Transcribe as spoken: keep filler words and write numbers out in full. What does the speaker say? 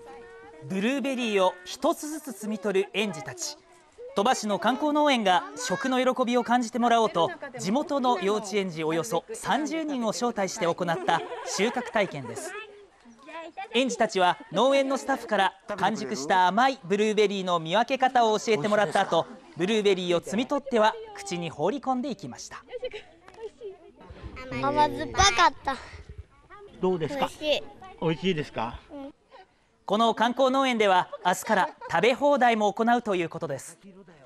ブルーベリーを一つずつ摘み取る園児たち。鳥羽市の観光農園が食の喜びを感じてもらおうと、地元の幼稚園児およそさんじゅうにんを招待して行った収穫体験です。園児たちは農園のスタッフから完熟した甘いブルーベリーの見分け方を教えてもらった後、ブルーベリーを摘み取っては口に放り込んでいきました。 甘酸っぱかった。 どうですか？ 美味しい。 美味しいですか？ うん。 この観光農園では明日から食べ放題も行うということです。